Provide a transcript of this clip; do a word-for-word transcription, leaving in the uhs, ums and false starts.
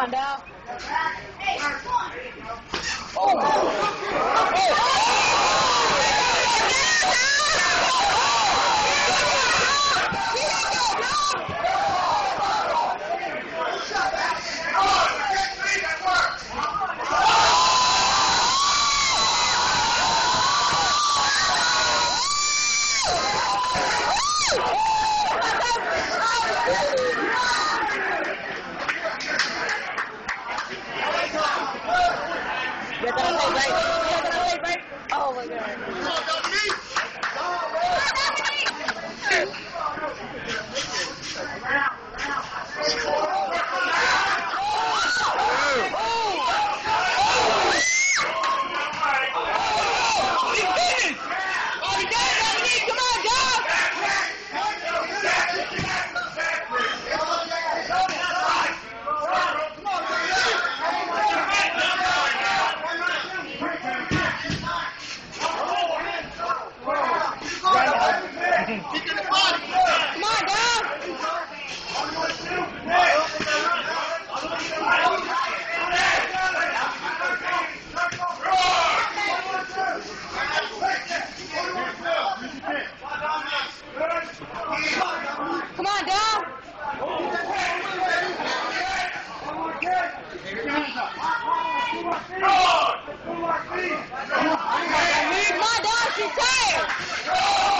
on, Dal. Oh! Get that away, right? Get that away, right? Oh my God. Come on, Dal. Come on, Dal. Come on, Dal. She's tired.